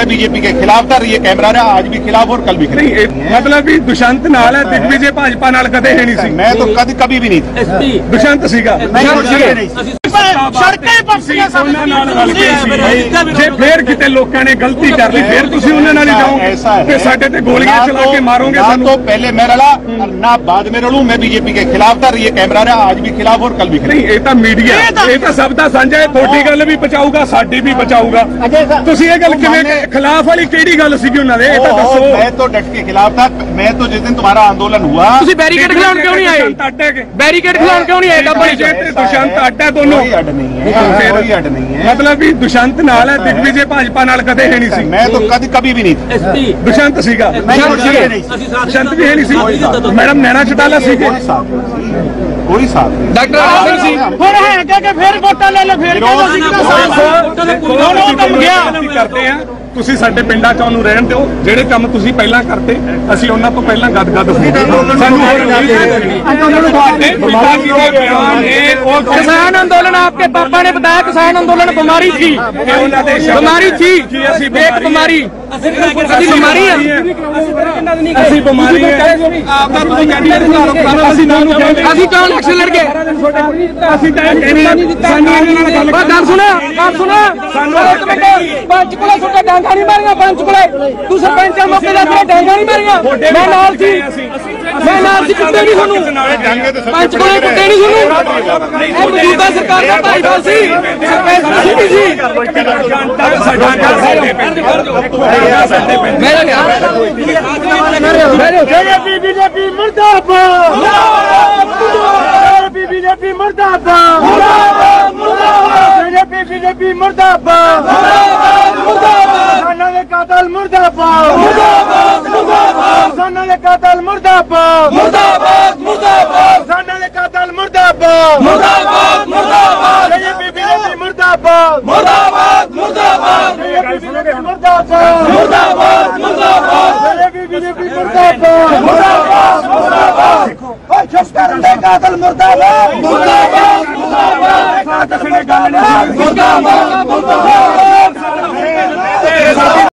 मैं बीजेपी के खिलाफ था, ये कैमरा रहा आज भी खिलाफ और कल भी खिलाफ। मतलब भी दुष्यंत नाल है, दिग्विजय भाजपा नाल कदे है नहीं सी। मैं तो कभी भी नहीं था। दुष्यंत सीगा जे फिर किते लोगों ने गलती कर ली फिर तुसी उन्हां नाल ही जाओगे ते साडे ते गोलियां चला के मारोगे सानू। तो पहले मैं रला ना बाद में रलूं, मैं बीजेपी के खिलाफ था, ये कैमरा रहा आज भी खिलाफ और कल भी खिलाफ। नहीं ये तो मीडिया ये तो सब दा साझा है, थोड़ी गल भी बचाऊगा साडी भी बचाऊगा। तुसी ये गल किवें खिलाफ वाली केड़ी गल सीगी उन्हां दे, ये तो दसो। मैं तो डट के खिलाफ था। मैं तो जिस दिन तुम्हारा आंदोलन हुआ तुसी बैरिकेड खिलाउण क्यों नहीं आए? बैरिकेड खिलाउण क्यों नहीं आए? दुष्यंत अड्डा दोनों अड नहीं है, कोई अड नहीं है। मतलब भी दुष्यंत नाल है, दिग्विजय भाजपा नाल कदे है नहीं सी। मैं तो कभी भी नहीं था। दुष्यंत सीगा, दुष्यंत भी है नहीं सी। मैडम नैना चटाला सीगे, कोई साथ नहीं। डॉक्टर आसन सी फिर है कि फिर वोटा ले लो, फिर करते हैं ਤੁਸੀਂ ਸਾਡੇ ਪਿੰਡਾਂ 'ਚ ਉਹਨੂੰ ਰਹਿਣ ਦਿਓ। ਜਿਹੜੇ ਕੰਮ ਤੁਸੀਂ ਪਹਿਲਾਂ ਕਰਤੇ ਅਸੀਂ ਉਹਨਾਂ ਤੋਂ ਪਹਿਲਾਂ ਗਦਗਦ ਹੋ ਗਏ। ਸਾਨੂੰ किसान आंदोलन आपके पापा ने बताया किसान आंदोलन बीमारी थी, बीमारी थी, एक बीमारी बीमारी है। ਅਸੀਂ ਬਿਮਾਰੀ ਹੈ ਆਪਦਾ ਤੁਸੀਂ ਕੈਂਡੀਡੇਟ ਅਸੀਂ ਕਿਉਂ ਇਲੈਕਸ਼ਨ ਲੜ ਗਏ? ਅਸੀਂ ਤਾਂ ਕਹਿੰਦੇ ਸਾਨੂੰ ਇਹਨਾਂ ਨਾਲ ਗੱਲ ਸੁਣਾ ਪੰਚ ਕੋਲੇ ਛੋਟੇ ਡਾਂਗਾ ਨਹੀਂ ਮਾਰੀਆਂ। ਪੰਚ ਕੋਲੇ ਤੂੰ ਸਰਪੰਚ ਆ ਮੌਕੇ ਦਾ ਤੇਰੇ ਡਾਂਗਾ ਨਹੀਂ ਮਾਰੀਆਂ। ਮੈਂ ਨਾਲ ਸੀ ਕੁੱਤੇ ਨਹੀਂ ਤੁਹਾਨੂੰ ਪੰਚ ਕੋਲੇ ਕੁੱਤੇ ਨਹੀਂ ਤੁਹਾਨੂੰ। ਇਹ ਮੌਜੂਦਾ ਸਰਕਾਰ ਦਾ ਭਾਈਵਾਲ ਸੀ, ਸਰਪੰਚ ਸੀ ਸੀ। बीजेपी मुर्दाबाद, बीजेपी मुर्दाबाद, बीजेपी मुर्दाबाद, किसानों के कातिल मुर्दाबाद, किसानों के कातिल मुर्दाबाद, किसानों के कातिल मुर्दाबाद, बीजेपी मुर्दाबाद, बीजेपी मुर्दाबाद।